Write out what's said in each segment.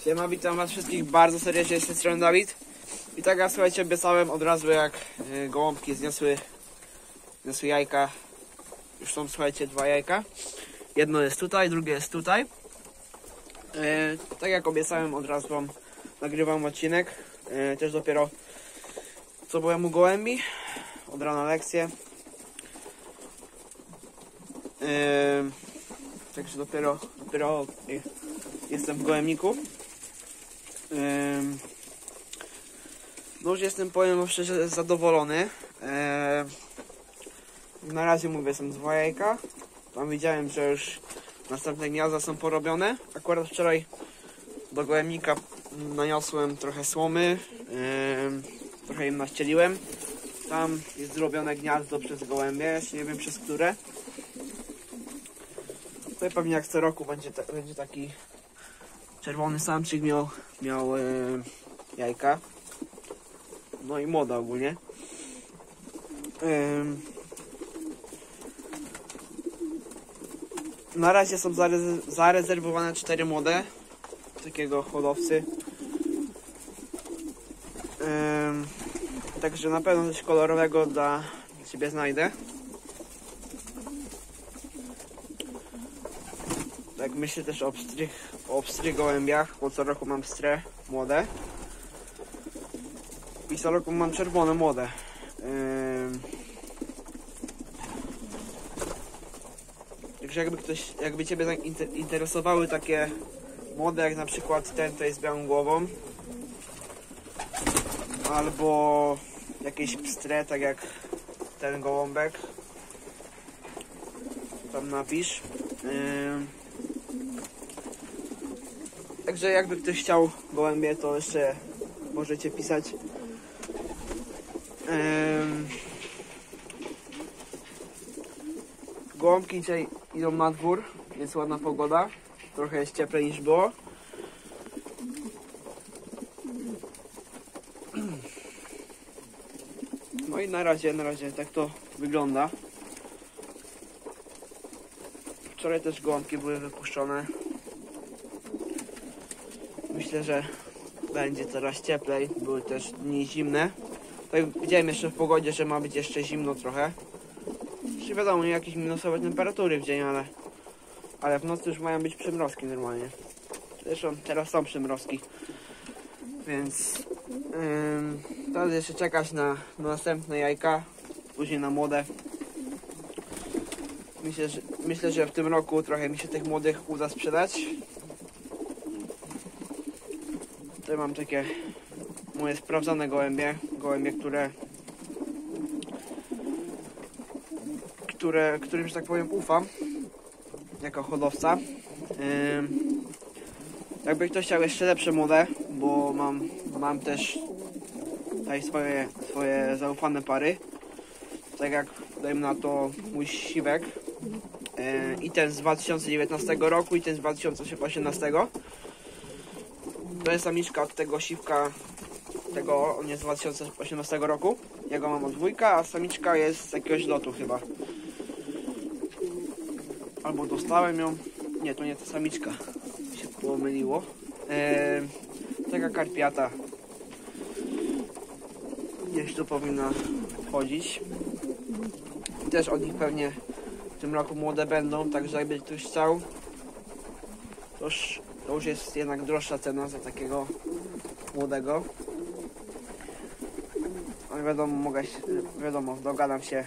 Siema, witam was wszystkich bardzo serdecznie, z tej strony Dawid. I tak jak słuchajcie, obiecałem od razu, jak gołąbki zniosły jajka. Już są, słuchajcie, 2 jajka. Jedno jest tutaj, drugie jest tutaj. Tak jak obiecałem, od razu wam nagrywam odcinek. Też dopiero co byłem u gołębi. Od rana lekcje. Także dopiero jestem w gołębniku. No już jestem, powiem szczerze, zadowolony. Na razie mówię, jestem 2 jajka. Tam widziałem, że już następne gniazda są porobione. Akurat wczoraj do gołębnika naniosłem trochę słomy. Trochę im naścieliłem. Tam jest zrobione gniazdo przez gołębie, jeszcze nie wiem przez które. Tutaj pewnie jak co roku będzie taki czerwony samczyk miał jajka. No i młoda ogólnie. Na razie są zarezerwowane 4 młode takiego hodowcy. Także na pewno coś kolorowego dla siebie znajdę. Tak myślę też o pstrych gołębiach, bo co roku mam pstre młode. I co roku mam czerwone młode. Także jakby ciebie interesowały takie młode, jak na przykład ten tutaj z białą głową, albo jakieś pstre, tak jak ten gołąbek, tam napisz. Także jakby ktoś chciał gołębie, to jeszcze możecie pisać. Gołąbki dzisiaj idą na dwór, jest ładna pogoda, trochę jest cieplej niż było. No i na razie tak to wygląda. Wczoraj też gołąbki były wypuszczone. Myślę, że będzie coraz cieplej, były też dni zimne. Tutaj widziałem jeszcze w pogodzie, że ma być jeszcze zimno trochę. Czy wiadomo, nie jakieś minusowe temperatury w dzień, ale w nocy już mają być przymrozki normalnie. Zresztą teraz są przymrozki. Więc teraz jeszcze czekać na następne jajka, później na młode. Myślę, że w tym roku trochę mi się tych młodych uda sprzedać. Tutaj mam takie moje sprawdzone gołębie, którym, że tak powiem, ufam jako hodowca. Jakby ktoś chciał jeszcze lepsze młode, bo mam też tutaj swoje zaufane pary, tak jak dajmy na to mój siwek, i ten z 2019 roku, i ten z 2018. To jest samiczka od tego siwka, on jest z 2018 roku, ja go mam od wujka, a samiczka jest z jakiegoś lotu chyba. Albo dostałem ją, nie, to nie ta samiczka, się pomyliło. Taka karpiata gdzieś tu powinna chodzić. Też od nich pewnie w tym roku młode będą, także jakby ktoś chciał, to już jest jednak droższa cena za takiego młodego. Ale wiadomo, dogadam się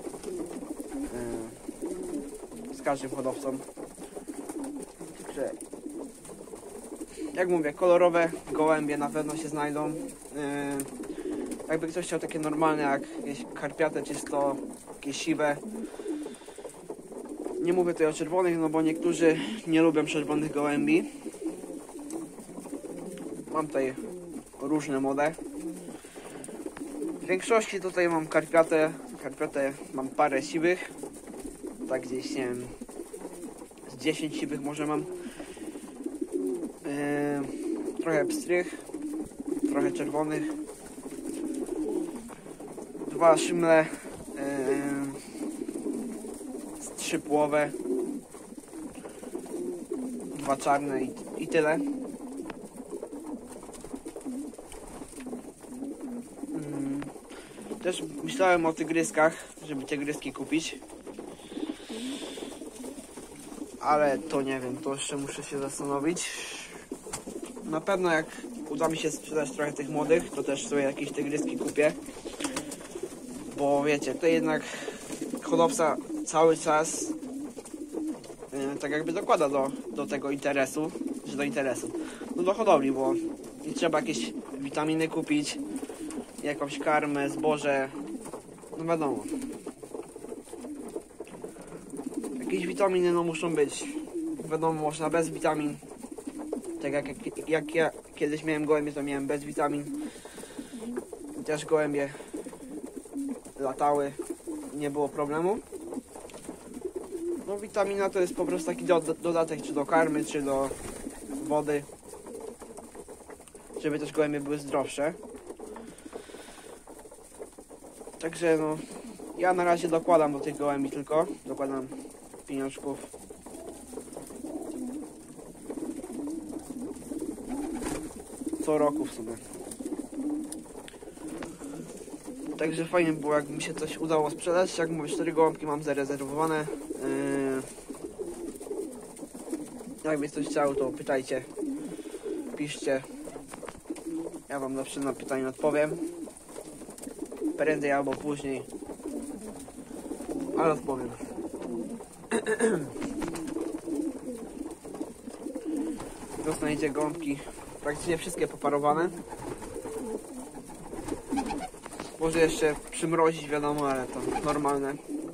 z każdym hodowcą. Także jak mówię, kolorowe gołębie na pewno się znajdą. Jakby ktoś chciał takie normalne, jak jakieś karpiate, czysto jakieś siwe. Nie mówię tutaj o czerwonych, no bo niektórzy nie lubią czerwonych gołębi. Mam tutaj różne młode. W większości tutaj mam karpiatę mam parę siwych. Tak gdzieś, nie wiem, z 10 siwych może mam. Trochę pstrych, trochę czerwonych. 2 szymle, 3 płowe, 2 czarne i tyle. Też myślałem o tygryskach, żeby tygryski kupić. Ale to nie wiem, to jeszcze muszę się zastanowić. Na pewno jak uda mi się sprzedać trochę tych młodych, to też sobie jakieś tygryski kupię. Bo wiecie, to jednak hodowca cały czas tak jakby dokłada do tego interesu, czy do interesu, no do hodowli, bo i trzeba jakieś witaminy kupić, jakąś karmę, zboże, no wiadomo. Jakieś witaminy no muszą być, wiadomo, można bez witamin, tak jak ja kiedyś miałem gołębie, to miałem bez witamin, też gołębie latały, nie było problemu. No witamina to jest po prostu taki dodatek, czy do karmy, czy do wody, żeby też gołębie były zdrowsze. Także no, ja na razie dokładam do tych gołębi tylko, dokładam pieniążków. Co roku w sumie. Także fajnie było, jakby mi się coś udało sprzedać. Jak mówię, 4 gołąbki mam zarezerwowane. Jakby coś chciał, to pytajcie, piszcie. Ja wam zawsze na pytanie odpowiem. Prędzej albo później, ale odpowiem. Dostaniecie gąbki praktycznie wszystkie poparowane. Może jeszcze przymrozić, wiadomo, ale to normalne.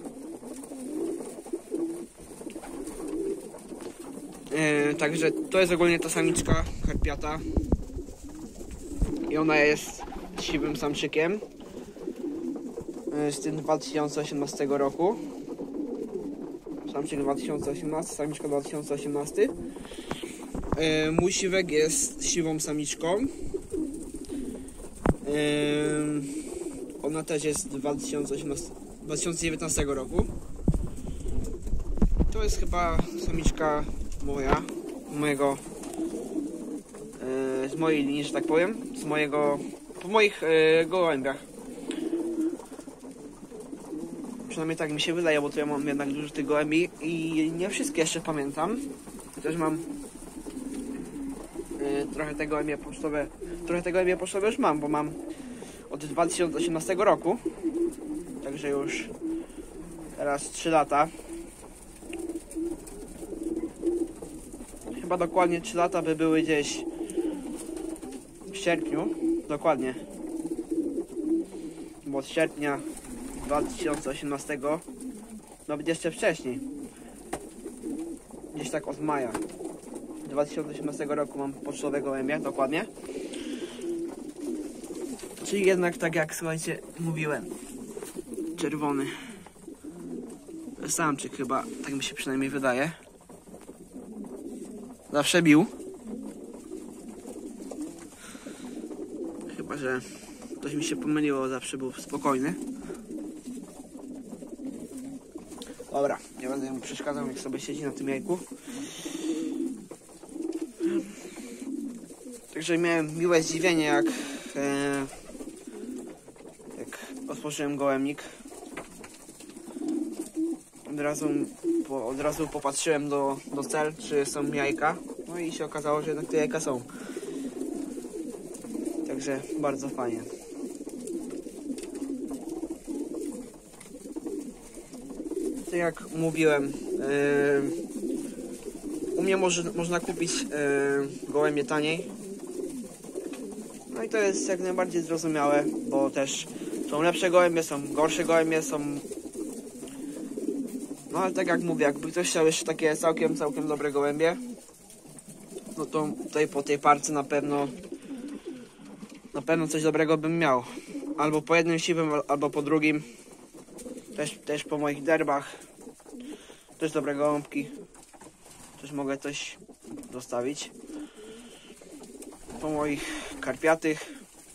Także to jest ogólnie ta samiczka karpiata. I ona jest siwym samczykiem. Z tym 2018 roku. Samczyk 2018, samiczka 2018. Mój siwek jest siwą samiczką. Ona też jest 2019 roku. To jest chyba samiczka moja, z mojej linii, że tak powiem, po moich gołębiach. Przynajmniej tak mi się wydaje, bo to ja mam jednak dużo tych gołębi i nie wszystkie jeszcze pamiętam. Chociaż mam trochę te gołębie pocztowe już mam, bo mam od 2018 roku. Także już teraz 3 lata. Chyba dokładnie 3 lata by były gdzieś w sierpniu. Dokładnie. Bo od sierpnia 2018, nawet jeszcze wcześniej. Gdzieś tak od maja 2018 roku mam pocztowe gołębie, dokładnie. Czyli jednak tak jak, słuchajcie, mówiłem, czerwony samczyk chyba, tak mi się przynajmniej wydaje. Zawsze bił. Chyba że coś mi się pomyliło, zawsze był spokojny. Dobra, nie będę mu przeszkadzał, jak sobie siedzi na tym jajku. Także miałem miłe zdziwienie, jak otworzyłem gołębnik. Od razu popatrzyłem do cel, czy są jajka. No i się okazało, że jednak te jajka są. Także bardzo fajnie. Tak jak mówiłem, u mnie można kupić gołębie taniej. No i to jest jak najbardziej zrozumiałe, bo też są lepsze gołębie, są gorsze gołębie, są... No ale tak jak mówię, jakby ktoś chciał jeszcze takie całkiem dobre gołębie, no to tutaj po tej parce na pewno coś dobrego bym miał. Albo po jednym siwym, albo po drugim. Też po moich derbach. Też dobre gołąbki. Też mogę coś dostawić. Po moich karpiatych.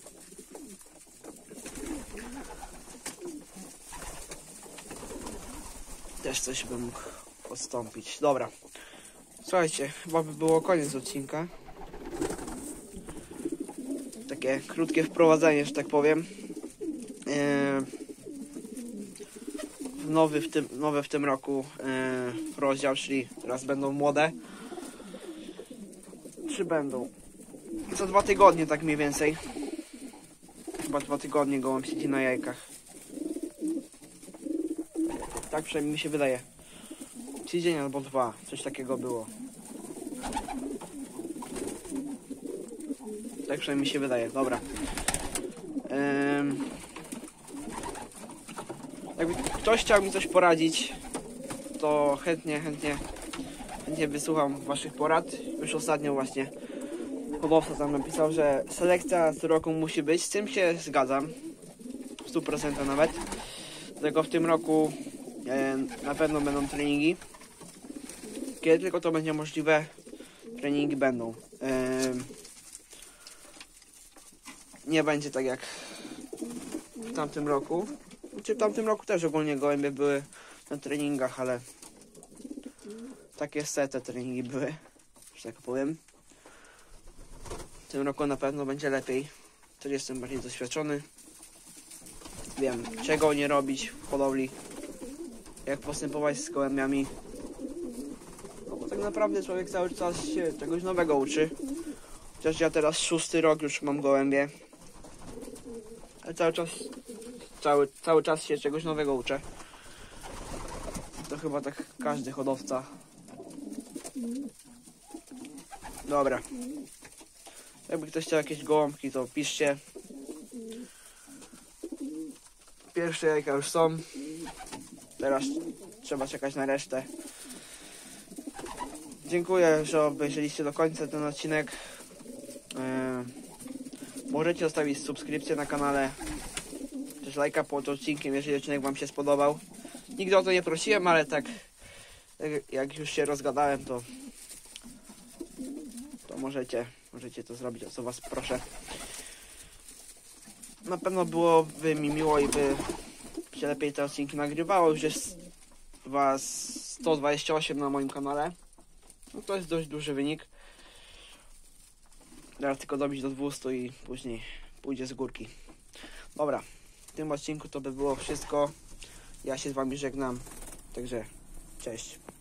Też coś bym mógł odstąpić. Dobra. Słuchajcie, chyba by było koniec odcinka. Takie krótkie wprowadzenie, że tak powiem. Nowy w tym roku rozdział, czyli teraz będą młode. Czy będą? Co 2 tygodnie, tak mniej więcej. Chyba 2 tygodnie gołąb siedzi na jajkach. Tak przynajmniej mi się wydaje. Tydzień albo 2, coś takiego było. Tak przynajmniej mi się wydaje, dobra. Jakby ktoś chciał mi coś poradzić, to chętnie wysłucham waszych porad. Już ostatnio właśnie hodowca tam napisał, że selekcja co roku musi być. Z tym się zgadzam. W 100% nawet. Dlatego w tym roku na pewno będą treningi. Kiedy tylko to będzie możliwe, treningi będą. Nie będzie tak jak w tamtym roku. Znaczy w tamtym roku też ogólnie gołębie były na treningach, ale takie te treningi były, że tak powiem. W tym roku na pewno będzie lepiej. Też jestem bardziej doświadczony. Wiem, czego nie robić w hodowli, jak postępować z gołębiami. No bo tak naprawdę człowiek cały czas się czegoś nowego uczy. Chociaż ja teraz 6. rok już mam gołębie. Ale cały czas się czegoś nowego uczę. To chyba tak każdy hodowca. Dobra. Jakby ktoś chciał jakieś gołąbki, to piszcie. Pierwsze jajka już są. Teraz trzeba czekać na resztę. Dziękuję, że obejrzeliście do końca ten odcinek. Możecie zostawić subskrypcję na kanale, też lajka pod odcinkiem, jeżeli odcinek wam się spodobał. Nigdy o to nie prosiłem, ale tak jak już się rozgadałem, to możecie to zrobić, o co was proszę. Na pewno byłoby mi miło i by się lepiej te odcinki nagrywało. Już jest was 128 na moim kanale. No to jest dość duży wynik. Teraz tylko dobić do 200 i później pójdzie z górki. Dobra, w tym odcinku to by było wszystko. Ja się z wami żegnam. Także cześć.